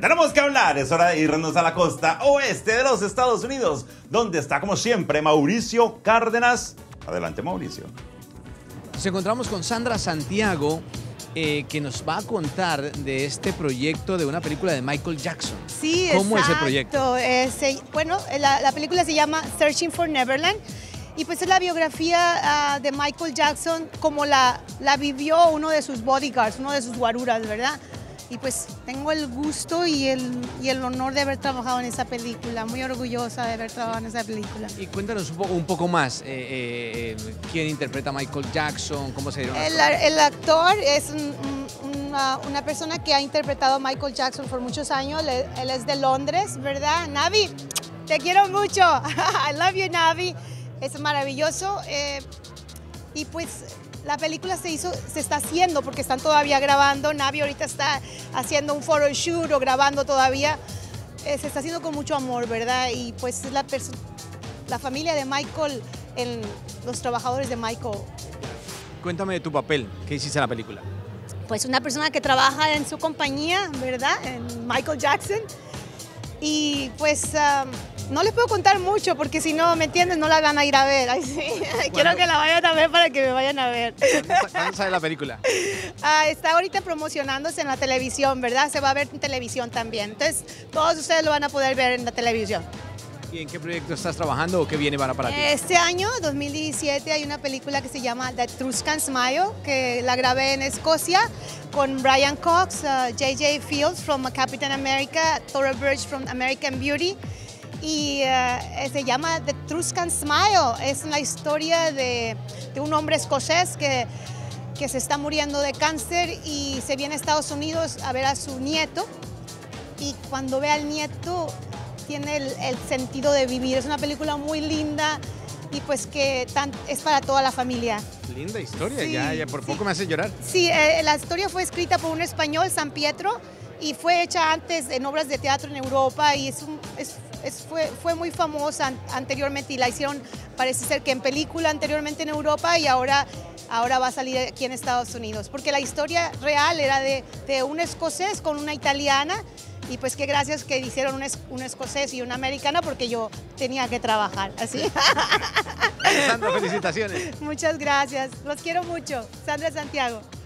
tenemos que hablar. Es hora de irnos a la costa oeste de los Estados Unidos, donde está, como siempre, Mauricio Cárdenas. Adelante, Mauricio. Nos encontramos con Sandra Santiago, que nos va a contar de este proyecto de una película de Michael Jackson. Sí, ¿Cómo exacto. es el proyecto? Bueno, la película se llama Searching for Neverland y pues es la biografía de Michael Jackson como la vivió uno de sus bodyguards, uno de sus guaruras, ¿verdad? Y pues tengo el gusto y el honor de haber trabajado en esa película, muy orgullosa de haber trabajado en esa película. Y cuéntanos un poco más, ¿quién interpreta a Michael Jackson? ¿Cómo se dio? El actor es una persona que ha interpretado a Michael Jackson por muchos años, él es de Londres, ¿verdad? Navi, te quiero mucho, I love you, Navi, es maravilloso y pues la película se está haciendo porque están todavía grabando. Navi ahorita está haciendo un photoshoot o grabando todavía. Se está haciendo con mucho amor, ¿verdad? Y pues es la familia de Michael, los trabajadores de Michael. Cuéntame de tu papel, ¿qué hiciste en la película? Pues una persona que trabaja en su compañía, ¿verdad? En Michael Jackson. Y pues no les puedo contar mucho porque si no, ¿me entiendes? No la van a ir a ver. Ay, sí. Bueno, quiero que la vayan a ver para que me vayan a ver. ¿Cuándo sale la película? Está ahorita promocionándose en la televisión, ¿verdad? Se va a ver en televisión también. Entonces, todos ustedes lo van a poder ver en la televisión. ¿Y en qué proyecto estás trabajando o qué viene para ti? Este año, 2017, hay una película que se llama The Etruscan Smile, que la grabé en Escocia con Brian Cox, J.J. Fields from Captain America, Thora Birch from American Beauty. Y se llama The Etruscan Smile. Es la historia de un hombre escocés que se está muriendo de cáncer y se viene a Estados Unidos a ver a su nieto. Y cuando ve al nieto, tiene el sentido de vivir. Es una película muy linda y pues que es para toda la familia. Linda historia, sí, ya por poco me hace llorar. Sí, la historia fue escrita por un español, San Pietro, y fue hecha antes en obras de teatro en Europa y fue muy famosa anteriormente y la hicieron, parece ser que en película anteriormente en Europa y ahora va a salir aquí en Estados Unidos, porque la historia real era de un escocés con una italiana. Y pues que gracias que hicieron un escocés y una americana porque yo tenía que trabajar, así. Sandra, felicitaciones. Muchas gracias, los quiero mucho. Sandra Santiago.